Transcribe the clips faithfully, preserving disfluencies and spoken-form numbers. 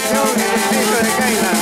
dirección del distrito de Caina.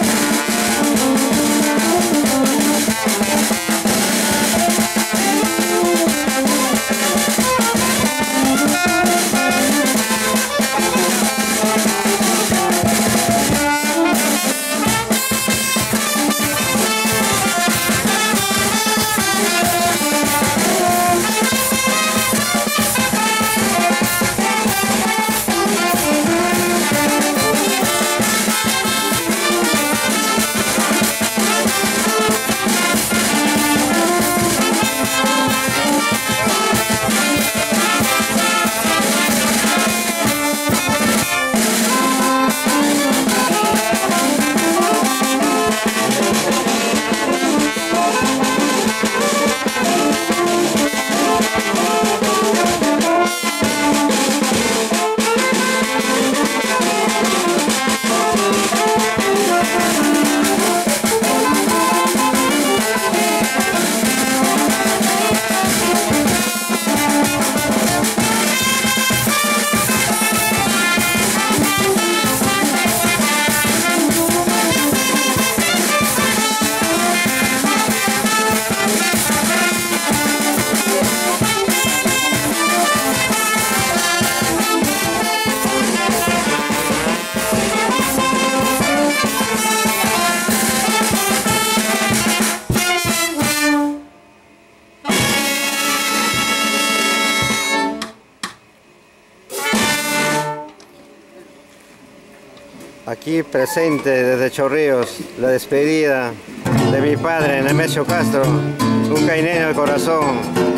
Aquí presente desde Chorrillos, la despedida de mi padre, Nemesio Castro, un caineño del corazón.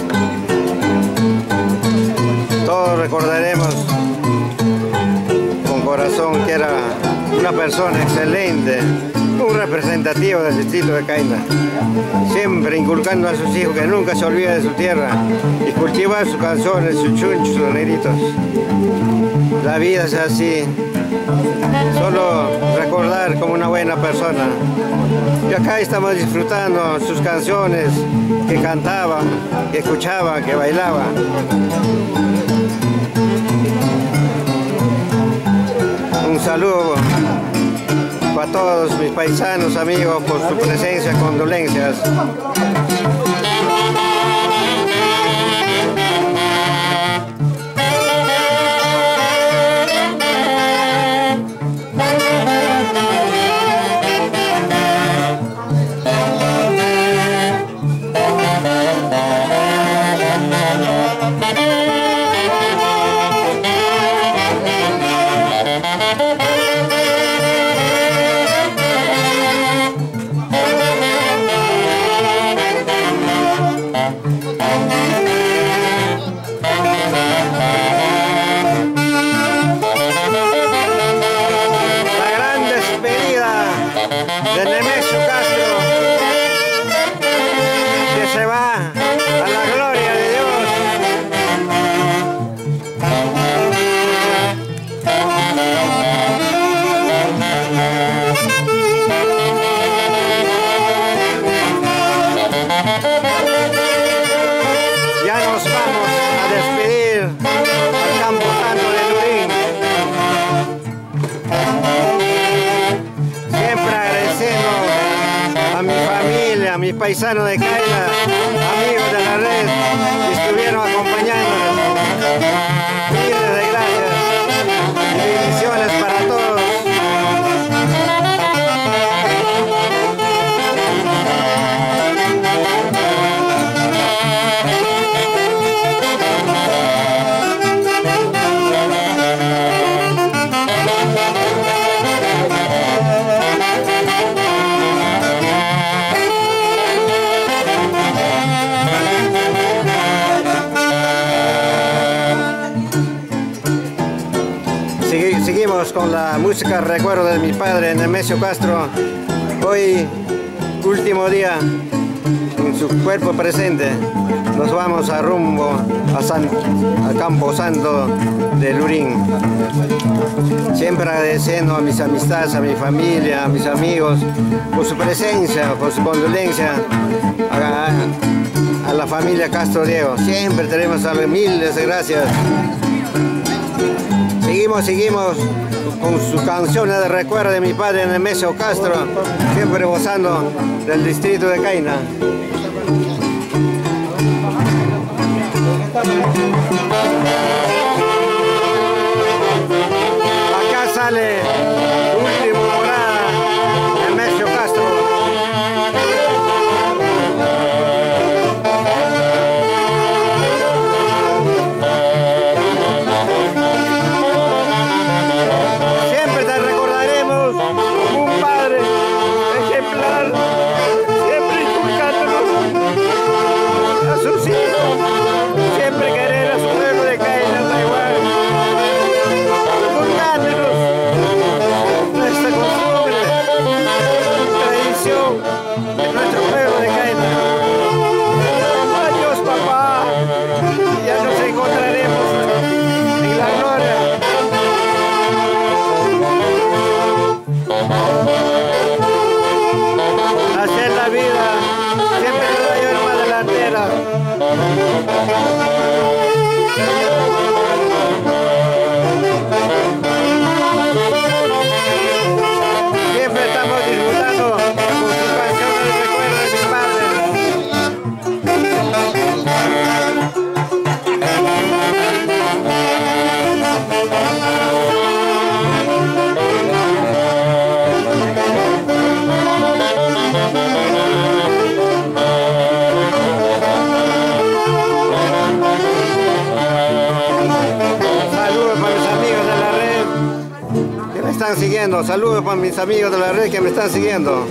Todos recordaremos con corazón que era una persona excelente, un representativo del distrito de Caina, siempre inculcando a sus hijos que nunca se olvide de su tierra y cultivar sus canciones, sus chunchos, sus negritos. La vida es así, solo recordar como una buena persona. Y acá estamos disfrutando sus canciones que cantaba, que escuchaba, que bailaba. Un saludo para todos mis paisanos, amigos, por su presencia, condolencias. De Nemesio Castro, que se va a la gloria de Dios. Ya nos vamos a despedir al campo santo de Lurín. A mi familia, a mis paisanos de Caina, amigos de la red, que estuvieron acompañándonos. Miles de gracias y bendiciones para todos. Seguimos con la música recuerdo de mi padre, Nemesio Castro. Hoy, último día, en su cuerpo presente, nos vamos a rumbo a, San, a Campo Santo de Lurín. Siempre agradeciendo a mis amistades, a mi familia, a mis amigos, por su presencia, por su condolencia, a, a la familia Castro Diego. Siempre tenemos miles de gracias. Seguimos, seguimos con sus canciones de recuerdo de mi padre Nemesio Castro, siempre gozando del distrito de Caina. Acá sale último morada, Nemesio Castro. Siempre te recordaremos como un padre ejemplar, siempre inculcándonos a sus hijos, siempre querer a su pueblo de Caina, Taiwán, inculcándonos nuestra costumbre, tradición de nuestro pueblo de Caina. Adiós, papá, ya nos encontraremos en la gloria. Hacer la vida siempre nos va a llevar más delantera. Siempre estamos disfrutando con sus canciones de recuerdo de mi padre. Saludos para mis amigos de la red que me están siguiendo. Saludos para mis amigos de la red que me están siguiendo.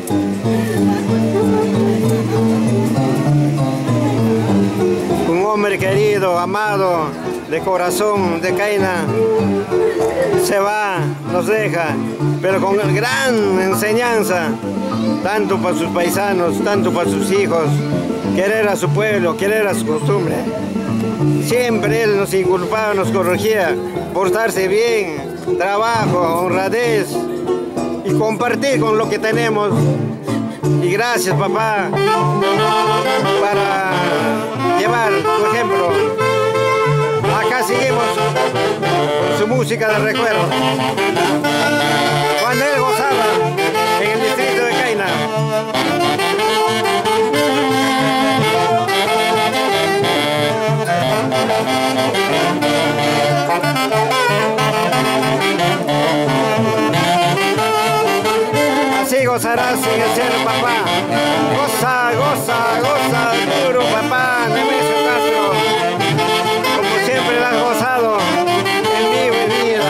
Un hombre querido, amado, de corazón, de Caina, se va, nos deja, pero con gran enseñanza, tanto para sus paisanos, tanto para sus hijos, querer a su pueblo, querer a su costumbre. Siempre él nos inculpaba, nos corregía, portarse bien, trabajo, honradez y compartir con lo que tenemos. Y gracias, papá, para llevar tu ejemplo. Acá seguimos con su música de recuerdo. Cuando él gozaba en el distrito de Caina. Así gozarás en el cielo, papá. Goza, goza, goza, duro, papá, Nemesio Castro. Como siempre lo has gozado en mi vida.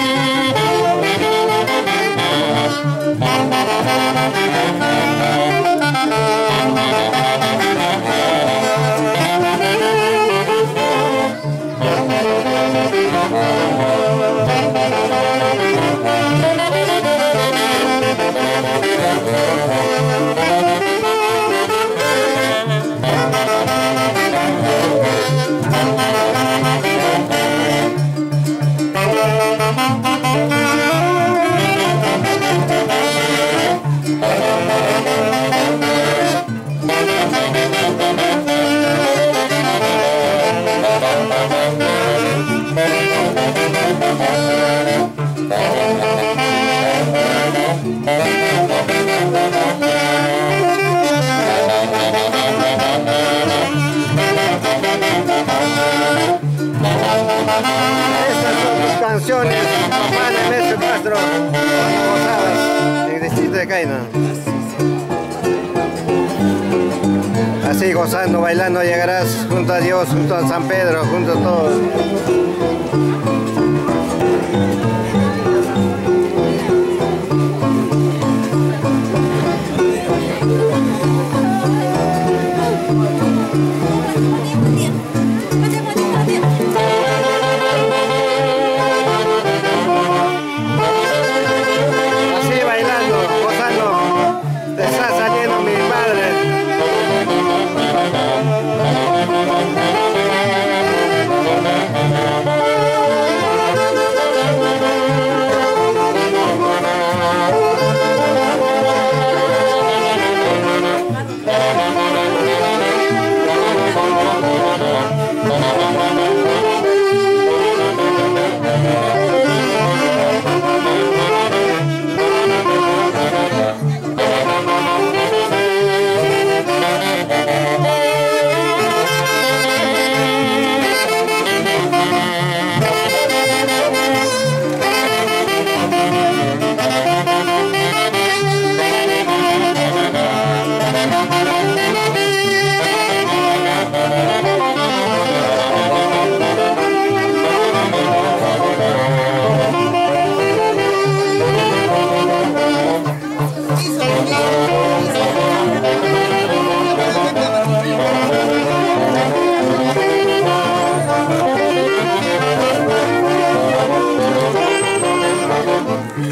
Estas son tus canciones, papá Nemesio Castro, gozadas en el distrito de Caina. Así gozando, bailando llegarás junto a Dios, junto a San Pedro, junto a todos. Así bailando, gozando, te está saliendo mi padre. Thank you.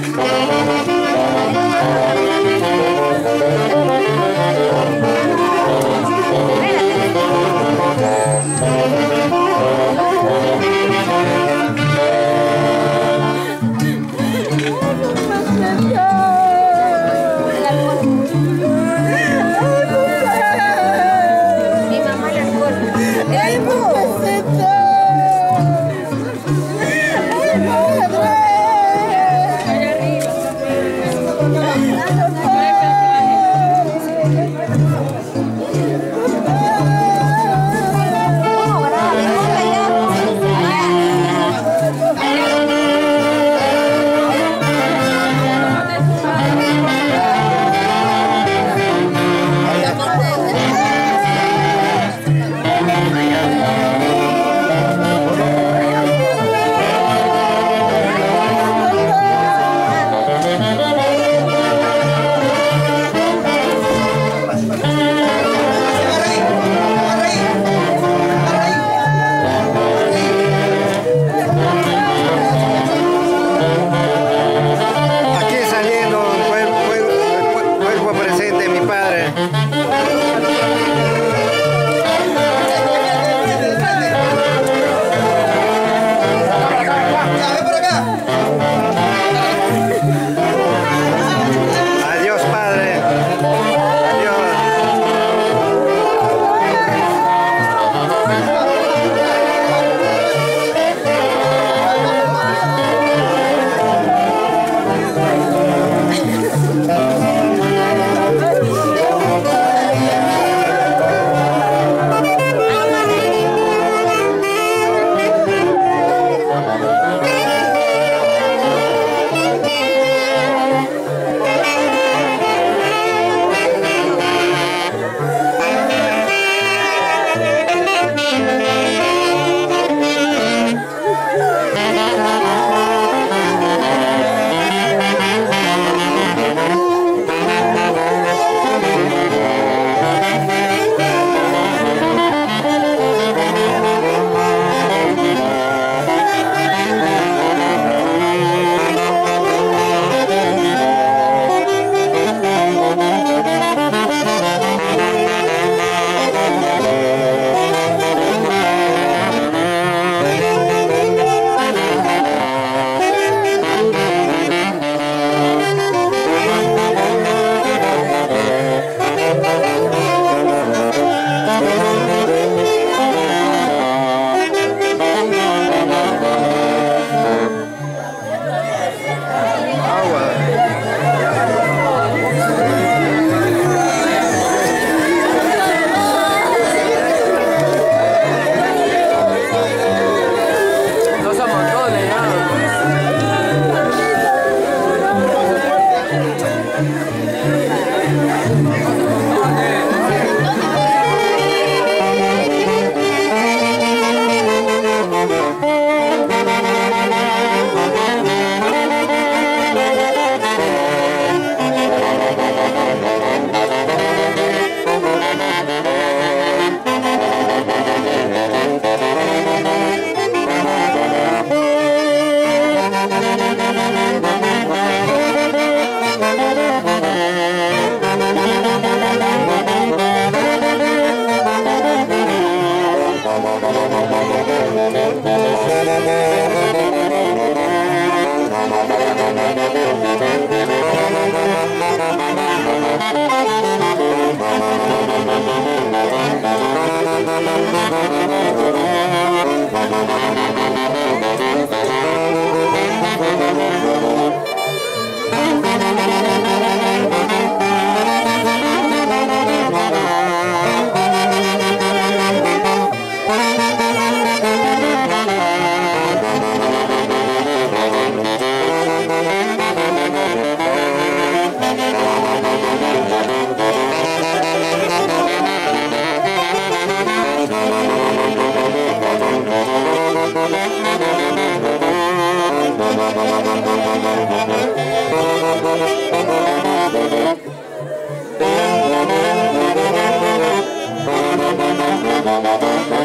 Thank you.